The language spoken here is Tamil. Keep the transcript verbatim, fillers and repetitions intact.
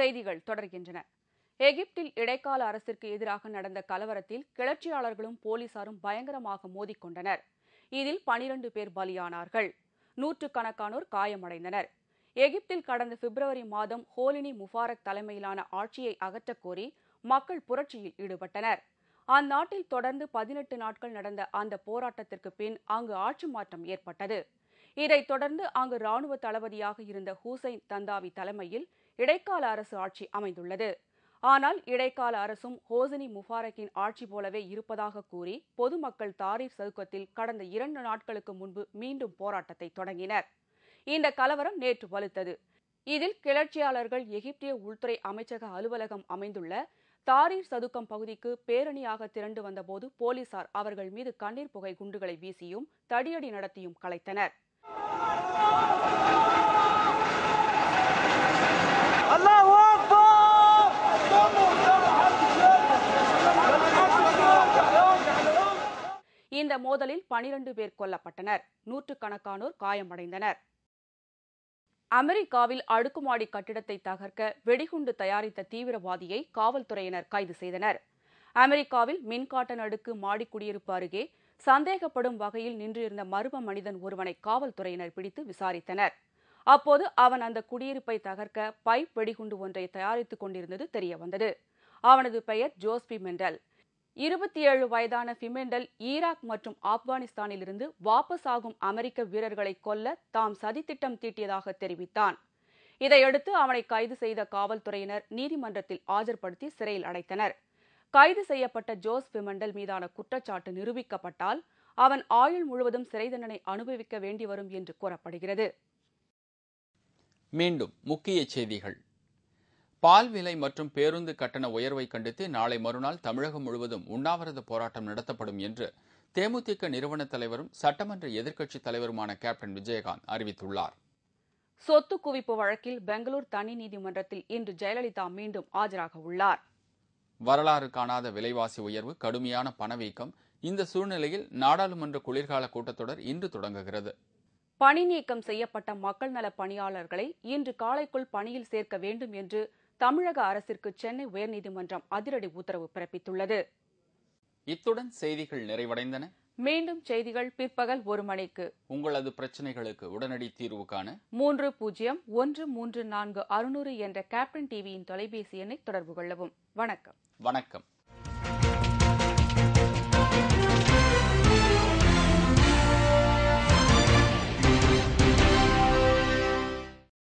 செய்திகள் தொடர்கின்றன. எகிப்தில் இடைக்கால அரசிற்கு எதிராக நடந்த கலவரத்தில் கிளர்ச்சியாளர்களும் போலீசாரும் பயங்கரமாக மோதிக்கொண்டனர். இதில் பனிரண்டு பேர் பலியானார்கள். நூற்றுக்கணக்கானோர் காயமடைந்தனர். எகிப்தில் கடந்த பிப்ரவரி மாதம் ஹோலினி முபாரக் தலைமையிலான ஆட்சியை அகற்றக் கோரி மக்கள் புரட்சியில் ஈடுபட்டனர். அந்நாட்டில் தொடர்ந்து பதினெட்டு நாட்கள் நடந்த அந்த போராட்டத்திற்கு பின் அங்கு ஆட்சி மாற்றம் ஏற்பட்டது. இதைத் தொடர்ந்து அங்கு ராணுவ தளபதியாக இருந்த ஹுசைன் தந்தாவி தலைமையில் இடைக்கால அரசு ஆட்சி அமைந்துள்ளது. ஆனால் இடைக்கால அரசும் ஹோசினி முபாரக்கின் ஆட்சி போலவே இருப்பதாக கூறி பொதுமக்கள் தாரீர் சதுக்கத்தில் கடந்த இரண்டு நாட்களுக்கு முன்பு மீண்டும் போராட்டத்தை தொடங்கினர். இந்த கலவரம் நேற்று வலுத்தது. இதில் கிளர்ச்சியாளர்கள் எகிப்திய உள்துறை அமைச்சக அலுவலகம் அமைந்துள்ள தாரீர் சதுக்கம் பகுதிக்கு பேரணியாக திரண்டு வந்தபோது போலீசார் அவர்கள் மீது கண்ணீர் புகை குண்டுகளை வீசியும் தடியடி நடத்தியும் கலைத்தனர். இந்த மோதலில் பனிரண்டு பேர் கொல்லப்பட்டனர். நூற்றுக்கணக்கானோர் காயமடைந்தனர். அமெரிக்காவில் அடுக்குமாடி கட்டிடத்தை தகர்க்க வெடிகுண்டு தயாரித்த தீவிரவாதியை காவல்துறையினர் கைது செய்தனர். அமெரிக்காவில் மின்காட்டன் அடுக்கு மாடி குடியிருப்பு அருகே சந்தேகப்படும் வகையில் நின்றிருந்த மர்ம மனிதன் ஒருவனை காவல்துறையினர் பிடித்து விசாரித்தனர். அப்போது அவன் அந்த குடியிருப்பை தகர்க்க பைப் வெடிகுண்டு ஒன்றை தயாரித்துக் கொண்டிருந்தது தெரியவந்தது. அவனது பெயர் ஜோஸ் பிமெண்டல். இருபத்தி ஏழு வயதான பிமெண்டல் ஈராக் மற்றும் ஆப்கானிஸ்தானில் இருந்து வாபஸ் ஆகும் அமெரிக்க வீரர்களை கொல்ல தாம் சதித்திட்டம் தீட்டியதாக தெரிவித்தான். இதையடுத்து அவனை கைது செய்த காவல்துறையினர் நீதிமன்றத்தில் ஆஜர்படுத்தி சிறையில் அடைத்தனர். கைது செய்யப்பட்ட ஜோஸ் பிமெண்டல் மீதான குற்றச்சாட்டு நிரூபிக்கப்பட்டால் அவன் ஆயுள் முழுவதும் சிறை தண்டனை அனுபவிக்க வேண்டி வரும் என்று கூறப்படுகிறது. மீண்டும் முக்கிய செய்திகள். பால் விலை மற்றும் பேருந்து கட்டண உயர்வை கண்டித்து நாளை மறுநாள் தமிழகம் முழுவதும் உண்ணாவிரத போராட்டம் நடத்தப்படும் என்று தேமுதிக நிறுவன தலைவரும் சட்டமன்ற எதிர்க்கட்சித் தலைவருமான கேப்டன் விஜயகாந்த் அறிவித்துள்ளார். சொத்து குவிப்பு வழக்கில் பெங்களூர் தனி நீதிமன்றத்தில் இன்று ஜெயலலிதா மீண்டும் ஆஜராக உள்ளார். வரலாறு காணாத விலைவாசி உயர்வு, கடுமையான பணவீக்கம். இந்த சூழ்நிலையில் நாடாளுமன்ற குளிர்கால கூட்டத்தொடர் இன்று தொடங்குகிறது. பணி நீக்கம் செய்யப்பட்ட மக்கள் நல பணியாளர்களை இன்று காலைக்குள் பணியில் சேர்க்க வேண்டும் என்று தமிழக அரசிற்கு சென்னை உயர்நீதிமன்றம் அதிரடி உத்தரவு பிறப்பித்துள்ளது. இத்துடன் செய்திகள் நிறைவடைந்தன. மீண்டும் செய்திகள் பிற்பகல் ஒரு மணிக்கு. உங்களது பிரச்சனைகளுக்கு உடனடி தீர்வு காண மூன்று பூஜ்ஜியம் ஒன்று மூன்று நான்கு அறுநூறு என்ற கேப்டன் டிவியின் தொலைபேசி எண்ணை தொடர்பு கொள்ளவும். வணக்கம். வணக்கம்.